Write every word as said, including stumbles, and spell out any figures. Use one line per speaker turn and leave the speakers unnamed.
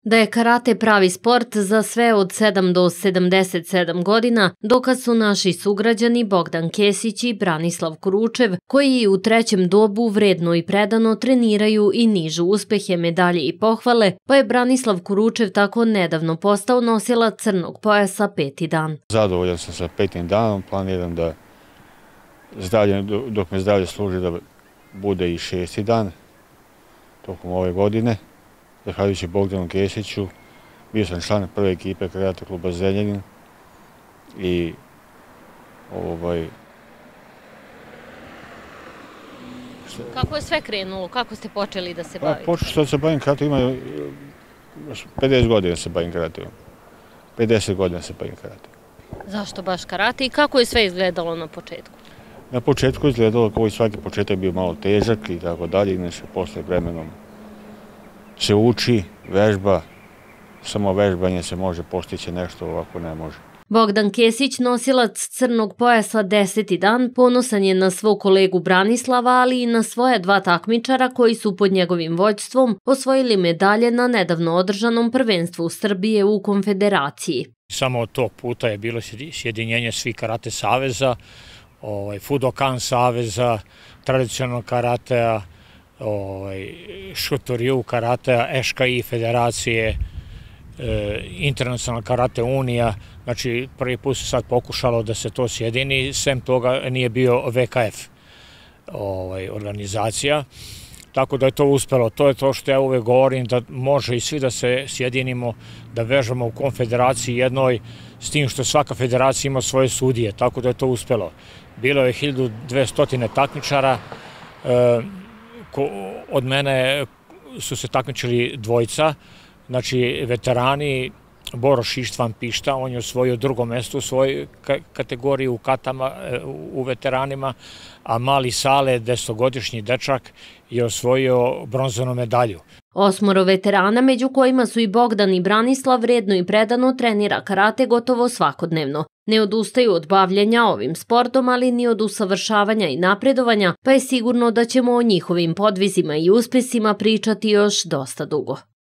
Da je karate pravi sport za sve od sedam do sedamdeset sedam godina, dokaz su naši sugrađani Bogdan Kesić i Branislav Kuručev, koji u trećem dobu vredno i predano treniraju i nižu uspehe, medalje i pohvale, pa je Branislav Kuručev tako nedavno postao nosilac crnog pojasa peti dan.
Zadovoljan sam sa petim danom, planiram da zdravlje, dok me zdravlje služi da bude i šesti dan tokom ove godine. Zahvaljujući Bogdanu Kesiću, bio sam član prve ekipe karate kluba Zrenjanin i ovaj...
Kako je sve krenulo? Kako ste počeli da se bavite?
Pa, počeo što se bavim karate, ima pedeset godina se bavim karate. pedeset godina se bavim karate.
Zašto baš karate i kako je sve izgledalo na početku?
Na početku izgledalo kao i svaki početak bio malo težak i tako dalje, inače posle vremenom se uči, vežba, samo vežbanje se može postići nešto, ovako ne može.
Bogdan Kesić, nosilac crnog pojasa deseti dan, ponosan je na svog kolegu Branislava, ali i na svoje dva takmičara koji su pod njegovim vođstvom osvojili medalje na nedavno održanom prvenstvu Srbije u Konfederaciji.
Samo od tog puta je bilo sjedinjenje svih karate saveza, Fudokan saveza, tradicionalnog karatea, Šutorju karatea, Š K I federacije, Internacionalna karate unija. Znači, prvi put se sad pokušalo da se to sjedini, sem toga nije bio V K F organizacija. Tako da je to uspelo. To je to što ja uvek govorim, da može i svi da se sjedinimo, da vežemo u konfederaciji jednoj, s tim što svaka federacija ima svoje sudije, tako da je to uspelo. Bilo je hiljadu dvesta takmičara, od mene su se takmičili dvojca, znači veterani, Boro Šištvan Pišta, on je osvojio drugo mesto u svojoj kategoriji u katama, u veteranima, a Mali Sale, desetogodišnji dečak, je osvojio bronzanu medalju.
Osmoro veterana, među kojima su i Bogdan i Branislav, vredno i predano trenira karate gotovo svakodnevno. Ne odustaju od bavljenja ovim sportom, ali ni od usavršavanja i napredovanja, pa je sigurno da ćemo o njihovim podvizima i uspesima pričati još dosta dugo.